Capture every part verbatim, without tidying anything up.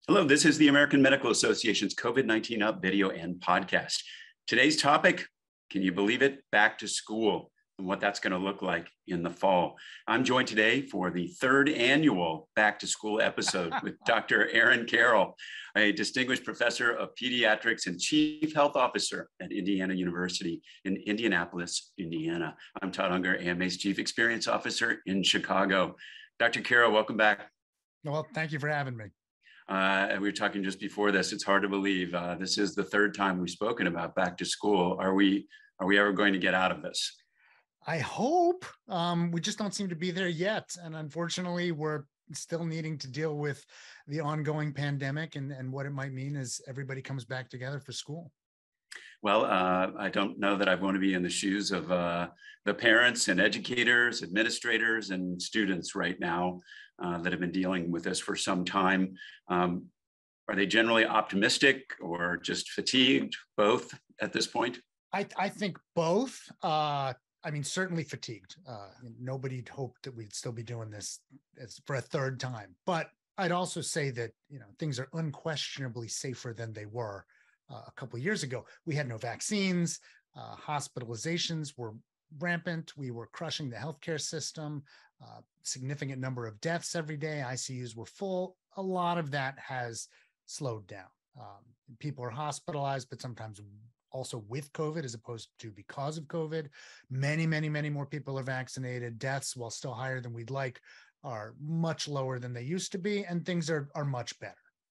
Hello, this is the American Medical Association's COVID nineteen Up video and podcast. Today's topic, can you believe it? Back to school and what that's going to look like in the fall. I'm joined today for the third annual Back to School episode with Doctor Aaron Carroll, a distinguished professor of pediatrics and chief health officer at Indiana University in Indianapolis, Indiana. I'm Todd Unger, A M A's chief experience officer in Chicago. Doctor Carroll, welcome back. Well, thank you for having me. Uh, and we were talking just before this. It's hard to believe uh, this is the third time we've spoken about back to school. Are we are we ever going to get out of this? I hope. Um, we just don't seem to be there yet. And unfortunately, we're still needing to deal with the ongoing pandemic and, and what it might mean as everybody comes back together for school. Well, uh, I don't know that I want to be in the shoes of uh, the parents and educators, administrators, and students right now uh, that have been dealing with this for some time. Um, are they generally optimistic or just fatigued, both at this point? I, I think both. Uh, I mean, certainly fatigued. Uh, nobody'd hoped that we'd still be doing this as, for a third time. But I'd also say that, you know, things are unquestionably safer than they were Uh, a couple of years ago. We had no vaccines. Uh, hospitalizations were rampant. We were crushing the healthcare system. Uh, significant number of deaths every day. I C Us were full. A lot of that has slowed down. Um, people are hospitalized, but sometimes also with COVID as opposed to because of COVID. Many, many, many more people are vaccinated. Deaths, while still higher than we'd like, are much lower than they used to be, and things are, are much better.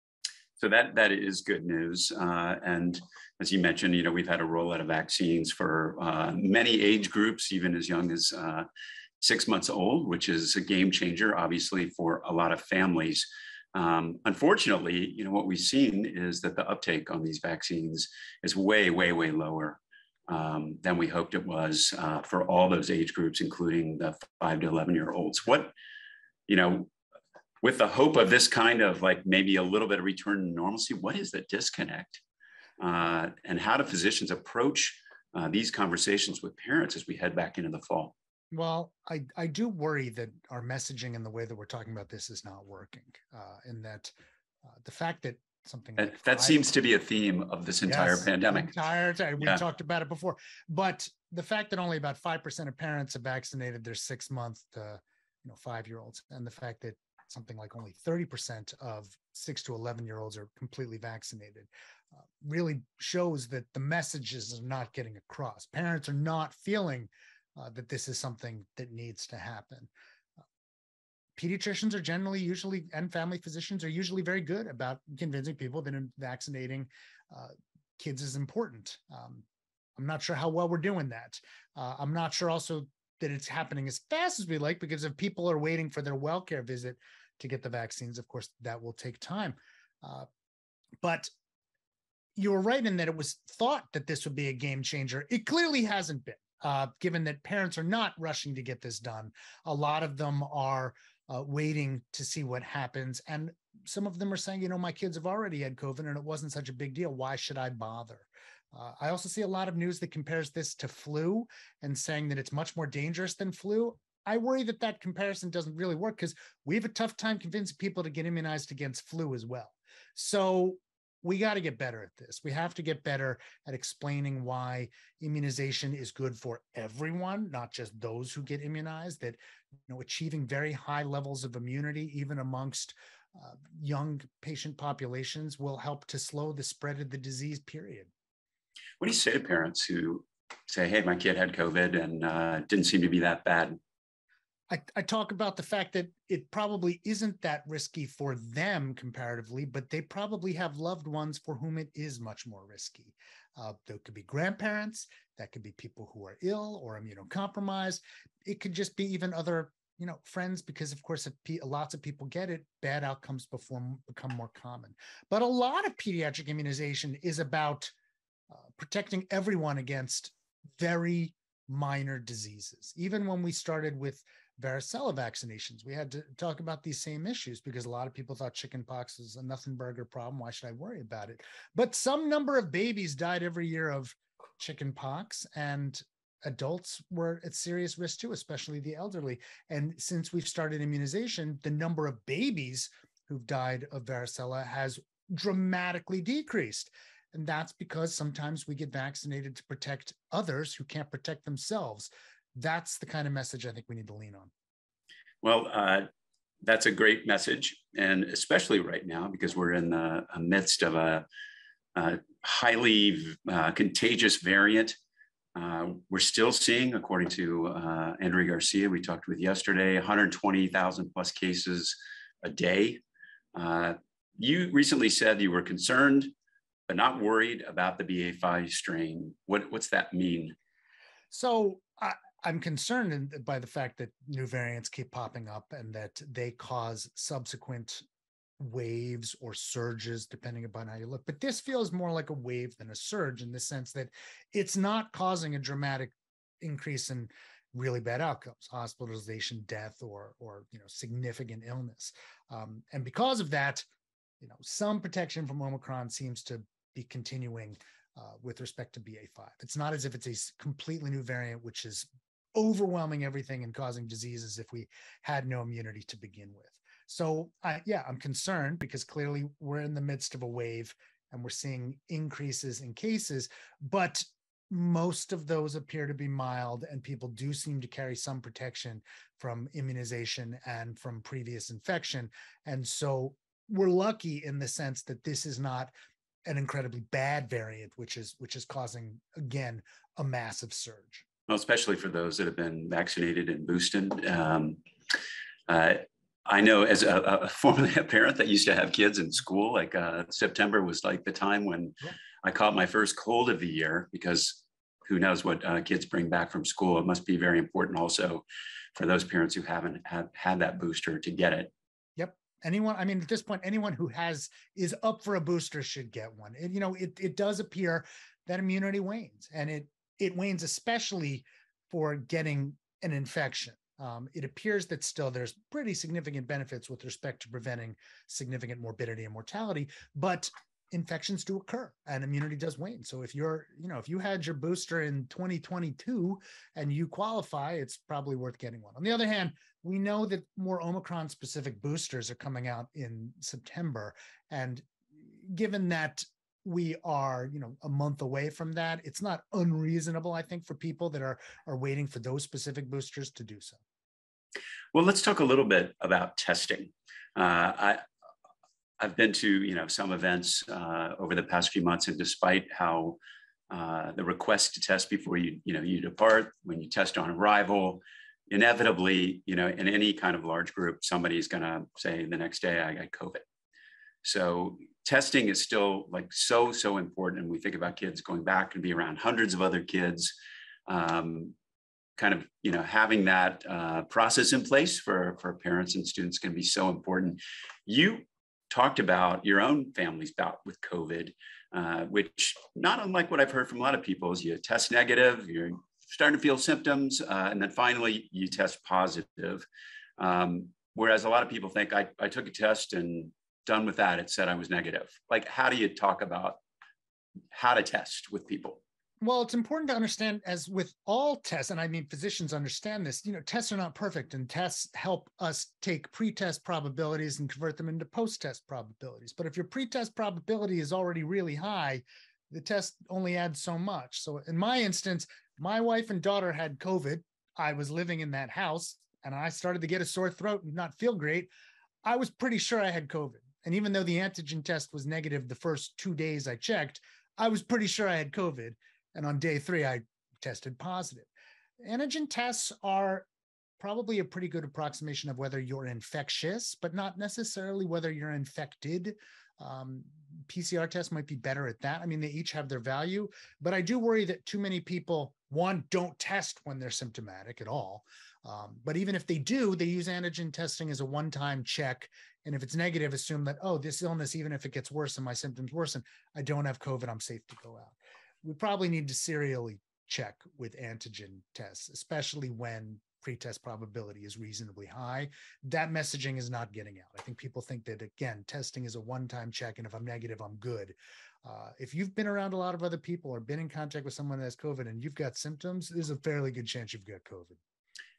So that that is good news. Uh, and as you mentioned, you know, we've had a rollout of vaccines for uh, many age groups, even as young as uh, six months old, which is a game changer, obviously, for a lot of families. Um, unfortunately, you know, what we've seen is that the uptake on these vaccines is way, way, way lower um, than we hoped it was uh, for all those age groups, including the five to eleven year olds. What, you know, with the hope of this kind of like maybe a little bit of return to normalcy, what is the disconnect? Uh, and how do physicians approach uh, these conversations with parents as we head back into the fall? Well, I, I do worry that our messaging and the way that we're talking about this is not working. Uh, and that uh, the fact that something That, like that five, seems to be a theme of this entire yes, pandemic. Entire time. We yeah. talked about it before. But the fact that only about five percent of parents have vaccinated their six month to you know, five year olds, and the fact that something like only thirty percent of six to eleven year olds are completely vaccinated, uh, really shows that the messages are not getting across. Parents are not feeling uh, that this is something that needs to happen. Uh, pediatricians are generally usually, and family physicians are usually very good about convincing people that vaccinating uh, kids is important. Um, I'm not sure how well we're doing that. Uh, I'm not sure also that it's happening as fast as we like, because if people are waiting for their well-care visit to get the vaccines, of course, that will take time. Uh, but you were right in that it was thought that this would be a game changer. It clearly hasn't been, uh, given that parents are not rushing to get this done. A lot of them are uh, waiting to see what happens. And some of them are saying, you know, my kids have already had COVID and it wasn't such a big deal. Why should I bother? Uh, I also see a lot of news that compares this to flu and saying that it's much more dangerous than flu. I worry that that comparison doesn't really work, because we have a tough time convincing people to get immunized against flu as well. So we got to get better at this. We have to get better at explaining why immunization is good for everyone, not just those who get immunized, that you know, achieving very high levels of immunity, even amongst uh, young patient populations, will help to slow the spread of the disease, period. What do you say to parents who say, hey, my kid had COVID and uh, didn't seem to be that bad? I, I talk about the fact that it probably isn't that risky for them comparatively, but they probably have loved ones for whom it is much more risky. Uh, there could be grandparents, that could be people who are ill or immunocompromised. It could just be even other, you know, friends, because of course, if pe- lots of people get it, bad outcomes before become more common. But a lot of pediatric immunization is about uh, protecting everyone against very minor diseases. Even when we started with varicella vaccinations, we had to talk about these same issues, because a lot of people thought chickenpox was a nothing burger problem. Why should I worry about it? But some number of babies died every year of chickenpox, and adults were at serious risk too, especially the elderly. And since we've started immunization, the number of babies who've died of varicella has dramatically decreased. And that's because sometimes we get vaccinated to protect others who can't protect themselves. That's the kind of message I think we need to lean on. Well, uh, that's a great message. And especially right now, because we're in the midst of a, a highly uh, contagious variant. Uh, we're still seeing, according to uh, Andrea Garcia, we talked with yesterday, one hundred twenty thousand plus cases a day. Uh, you recently said you were concerned, but not worried about the B A five strain. What, what's that mean? So I, I'm concerned by the fact that new variants keep popping up and that they cause subsequent waves or surges, depending upon how you look. But this feels more like a wave than a surge in the sense that it's not causing a dramatic increase in really bad outcomes, hospitalization, death, or, or you know, significant illness. Um, and because of that, you know, some protection from Omicron seems to be continuing uh, with respect to B A five. It's not as if it's a completely new variant, which is overwhelming everything and causing diseases if we had no immunity to begin with. So I, yeah, I'm concerned because clearly we're in the midst of a wave and we're seeing increases in cases, but most of those appear to be mild and people do seem to carry some protection from immunization and from previous infection. And so we're lucky in the sense that this is not an incredibly bad variant, which is which is causing, again, a massive surge. Well, especially for those that have been vaccinated and boosted. Um, uh, I know as a, a formerly a parent that used to have kids in school, like uh, September was like the time when yeah. I caught my first cold of the year, because who knows what uh, kids bring back from school. It must be very important also for those parents who haven't have, had that booster to get it. Yep. Anyone, I mean, at this point, anyone who has is up for a booster should get one. And, you know, it, it does appear that immunity wanes, and it, it wanes especially for getting an infection. Um, it appears that still there's pretty significant benefits with respect to preventing significant morbidity and mortality, but infections do occur and immunity does wane. So if you're, you know, if you had your booster in twenty twenty-two and you qualify, it's probably worth getting one. On the other hand, we know that more Omicron specific boosters are coming out in September. And given that we are, you know, a month away from that, it's not unreasonable, I think, for people that are, are waiting for those specific boosters to do so. Well, let's talk a little bit about testing. Uh, I, I've been to, you know, some events uh, over the past few months, and despite how uh, the request to test before you, you know, you depart, when you test on arrival, inevitably, you know, in any kind of large group, somebody's going to say the next day, I got COVID. So testing is still like so, so important. And we think about kids going back and be around hundreds of other kids. Um, kind of, you know, having that uh, process in place for, for parents and students can be so important. You talked about your own family's bout with COVID, uh, which not unlike what I've heard from a lot of people is you test negative, you're starting to feel symptoms, uh, and then finally you test positive. Um, whereas a lot of people think I, I took a test and done with that, it said I was negative. Like, how do you talk about how to test with people? Well, it's important to understand, as with all tests, and I mean, physicians understand this, you know, tests are not perfect, and tests help us take pre-test probabilities and convert them into post-test probabilities. But if your pre-test probability is already really high, the test only adds so much. So in my instance, my wife and daughter had COVID. I was living in that house and I started to get a sore throat and not feel great. I was pretty sure I had COVID. And even though the antigen test was negative the first two days I checked, I was pretty sure I had COVID. And on day three, I tested positive. Antigen tests are probably a pretty good approximation of whether you're infectious, but not necessarily whether you're infected. Um, P C R tests might be better at that. I mean, they each have their value, but I do worry that too many people, one, don't test when they're symptomatic at all. Um, but even if they do, they use antigen testing as a one-time check. And if it's negative, assume that, oh, this illness, even if it gets worse and my symptoms worsen, I don't have COVID, I'm safe to go out. We probably need to serially check with antigen tests, especially when pretest probability is reasonably high. That messaging is not getting out. I think people think that, again, testing is a one-time check, and if I'm negative, I'm good. Uh, if you've been around a lot of other people or been in contact with someone that has COVID and you've got symptoms, there's a fairly good chance you've got COVID.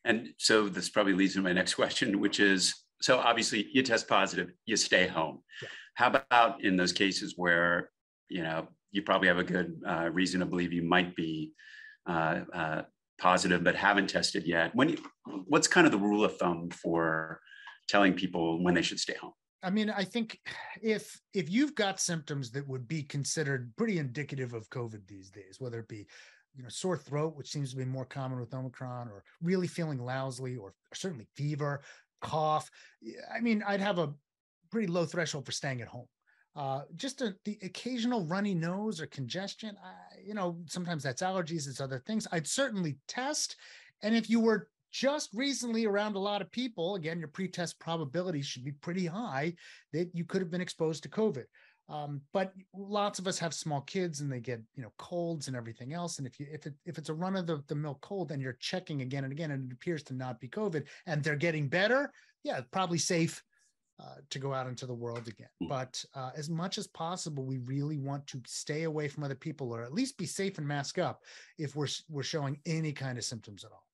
And so this probably leads to my next question, which is, so obviously you test positive, you stay home. Yeah. How about in those cases where, you know, you probably have a good uh, reason to believe you might be uh, uh, positive, but haven't tested yet? When you, what's kind of the rule of thumb for telling people when they should stay home? I mean, I think if if you've got symptoms that would be considered pretty indicative of COVID these days, whether it be, you know, sore throat, which seems to be more common with Omicron, or really feeling lousy, or certainly fever, cough, I mean, I'd have a pretty low threshold for staying at home. Uh, just a, the occasional runny nose or congestion, I, you know, sometimes that's allergies, it's other things. I'd certainly test. And if you were just recently around a lot of people, again, your pre-test probability should be pretty high that you could have been exposed to COVID. Um, but lots of us have small kids and they get, you know, colds and everything else. And if you if it if it's a run of the, the mill cold and you're checking again and again and it appears to not be COVID and they're getting better, yeah, probably safe uh, to go out into the world again. But uh, as much as possible, we really want to stay away from other people, or at least be safe and mask up if we're we're showing any kind of symptoms at all.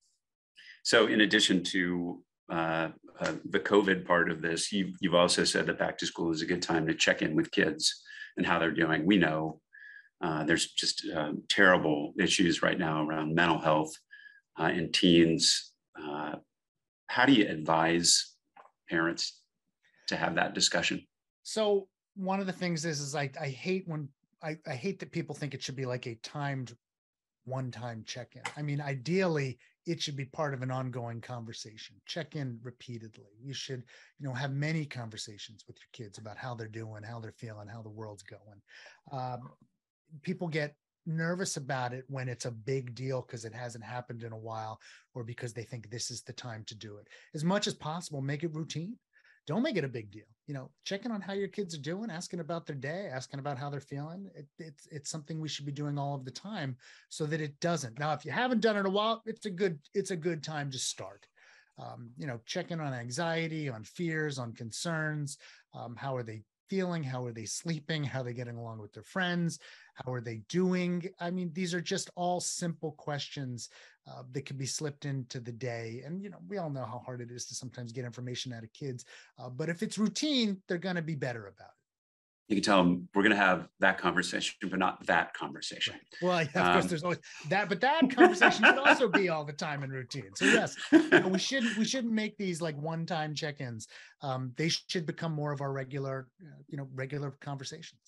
So in addition to uh, uh, the COVID part of this, you've, you've also said that back to school is a good time to check in with kids and how they're doing. We know uh, there's just uh, terrible issues right now around mental health uh, in teens. Uh, how do you advise parents to have that discussion? So one of the things is, is I, I hate when I, I hate that people think it should be like a timed one-time check-in. I mean, ideally, it should be part of an ongoing conversation. Check in repeatedly. You should, you know, have many conversations with your kids about how they're doing, how they're feeling, how the world's going. Um, people get nervous about it when it's a big deal because it hasn't happened in a while, or because they think this is the time to do it. As much as possible, make it routine. Don't make it a big deal. You know, checking on how your kids are doing, asking about their day, asking about how they're feeling. It, it's it's something we should be doing all of the time, so that it doesn't. Now, if you haven't done it in a while, it's a good it's a good time to start. Um, you know, checking on anxiety, on fears, on concerns. Um, how are they feeling? How are they sleeping? How are they getting along with their friends? How are they doing? I mean, these are just all simple questions uh, that can be slipped into the day. And, you know, we all know how hard it is to sometimes get information out of kids. Uh, but if it's routine, they're going to be better about it. You can tell them we're going to have that conversation, but not that conversation. Right. Well, yeah, of um, course, there's always that, but that conversation should also be all the time in routine. So yes, you know, we shouldn't we shouldn't make these like one-time check-ins. Um, they should become more of our regular, uh, you know, regular conversations.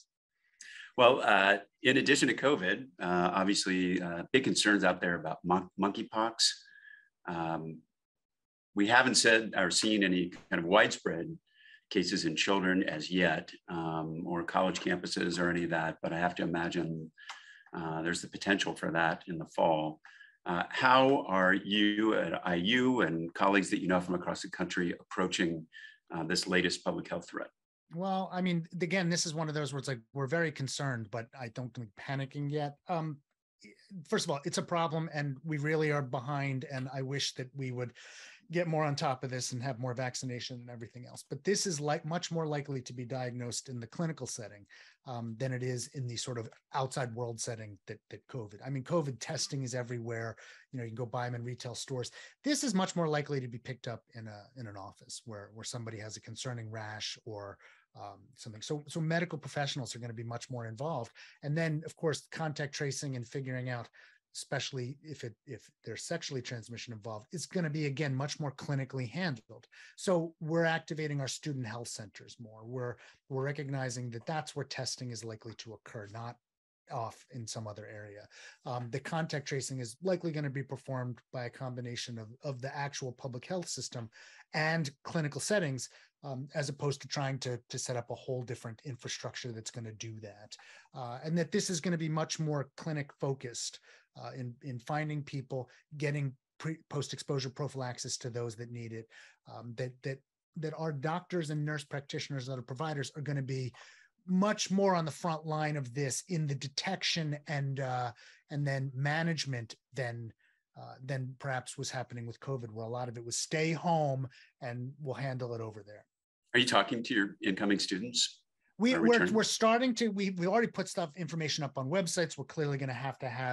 Well, uh, in addition to COVID, uh, obviously, uh, big concerns out there about mon- monkeypox. Um, we haven't said or seen any kind of widespread cases in children as yet, um, or college campuses or any of that, but I have to imagine uh, there's the potential for that in the fall. Uh, how are you at I U and colleagues that you know from across the country approaching uh, this latest public health threat? Well, I mean, again, this is one of those where it's like, we're very concerned, but I don't think panicking yet. Um, first of all, it's a problem and we really are behind. And I wish that we would get more on top of this and have more vaccination and everything else. But this is like much more likely to be diagnosed in the clinical setting um, than it is in the sort of outside world setting that, that COVID. I mean, COVID testing is everywhere. You know, you can go buy them in retail stores. This is much more likely to be picked up in a in an office where where somebody has a concerning rash or um, something. So so medical professionals are going to be much more involved. And then, of course, contact tracing and figuring out, especially if it if there's sexually transmission involved, it's going to be, again, much more clinically handled. So we're activating our student health centers more. We're we're recognizing that that's where testing is likely to occur, not off in some other area. Um, the contact tracing is likely going to be performed by a combination of, of the actual public health system and clinical settings, um, as opposed to trying to, to set up a whole different infrastructure that's going to do that. Uh, and that this is going to be much more clinic focused uh, in, in finding people, getting pre, post-exposure prophylaxis to those that need it, um, that, that, that our doctors and nurse practitioners and other providers are going to be much more on the front line of this in the detection and uh, and then management than uh, than perhaps was happening with COVID, where a lot of it was stay home and we'll handle it over there. Are you talking to your incoming students? We, we're, we're starting to, we, we already put stuff, information up on websites. We're clearly going to have to have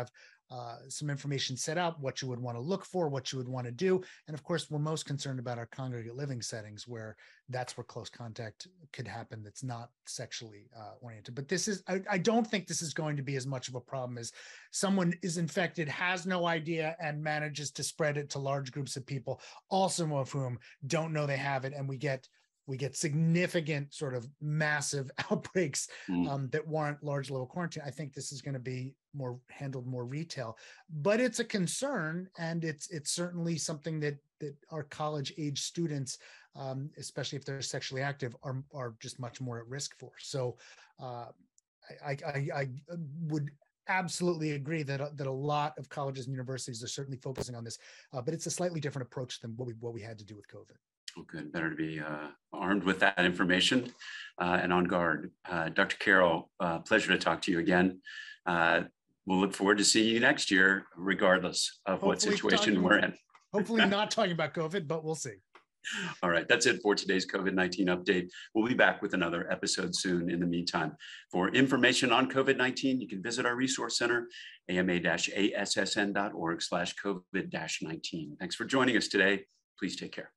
uh, some information set up, what you would want to look for, what you would want to do. And of course, we're most concerned about our congregate living settings where that's where close contact could happen that's not sexually uh, oriented. But this is, I, I don't think this is going to be as much of a problem as someone is infected, has no idea, and manages to spread it to large groups of people, all some of whom don't know they have it. And we get we get significant sort of massive outbreaks Mm. um, that warrant large level quarantine. I think this is going to be more handled more retail, but it's a concern, and it's it's certainly something that that our college age students, um, especially if they're sexually active, are are just much more at risk for. So uh, I, I I would absolutely agree that that a lot of colleges and universities are certainly focusing on this, uh, but it's a slightly different approach than what we what we had to do with COVID. Well, good. Better to be uh, armed with that information uh, and on guard. Uh, Doctor Carroll, uh, pleasure to talk to you again. Uh, we'll look forward to seeing you next year, regardless of Hopefully what situation talking, we're in. Hopefully not talking about COVID, but we'll see. All right, that's it for today's COVID nineteen update. We'll be back with another episode soon. In the meantime, for information on COVID nineteen, you can visit our resource center, A M A dash A S S N dot org slash COVID nineteen. Thanks for joining us today. Please take care.